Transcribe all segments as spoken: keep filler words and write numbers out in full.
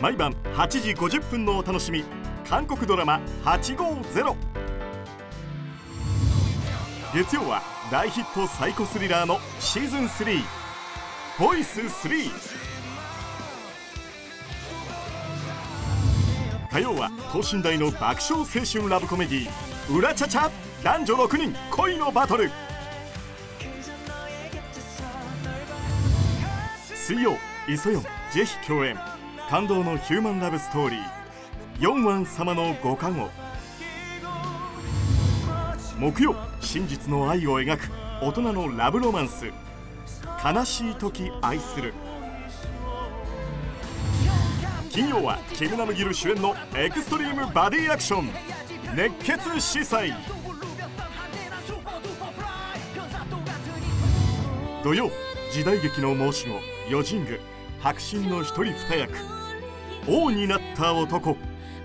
毎晩はちじごじゅっぷんのお楽しみ、韓国ドラマはちごーぜろ。月曜は大ヒットサイコスリラーのシーズンスリーボイススリー。火曜は等身大の爆笑青春ラブコメディー、ウラチャチャ男女ろくにん恋のバトル。水曜、イソヨン、ジェヒ共演、感動のヒューマンラブストーリー、ヨンワン様のご加護。木曜、真実の愛を描く大人のラブロマンス、悲しい時愛する。金曜はキム・ナムギル主演のエクストリームバディアクション、熱血司祭。土曜、時代劇の申し子ヨジング、迫真の一人二役、王になった男。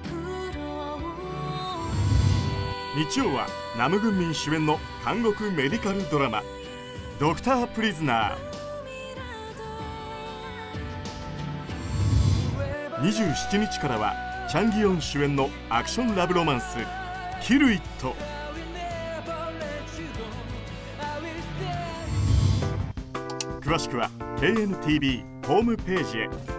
日曜はナム・グンミン主演の韓国メディカルドラマドクター・プリズナー。にじゅうしちにちからはチャン・ギヨン主演のアクションラブロマンスキル・イット。詳しくは ケーエヌティービー ホームページへ。